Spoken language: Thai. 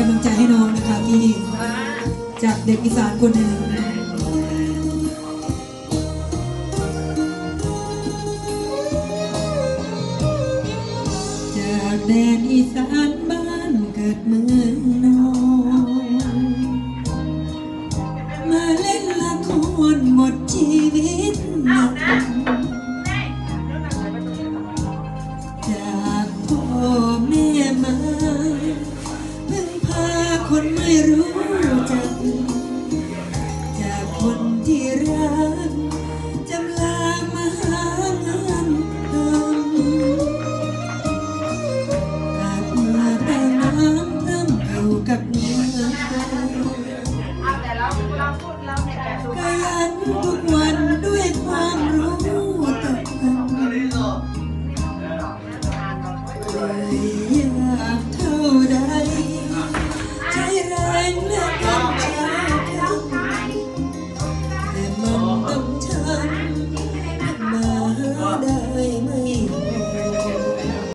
ำลังใจให้น้องนะคะที่จากเด็กอีสานคนหนึ่งจากแดนอีสานบ้านเกิดเมืองนอนมาเล่นละครหมดชีวิตจากพ่อแม่มาพึ่งพาคนไม่รู้จักจากคนที่รักจำลามาหางานทำอาบมาแต่น้ำท่ำอยู่กับเนื้อขยันทุกวันด้วยความรู้ตกกันเลย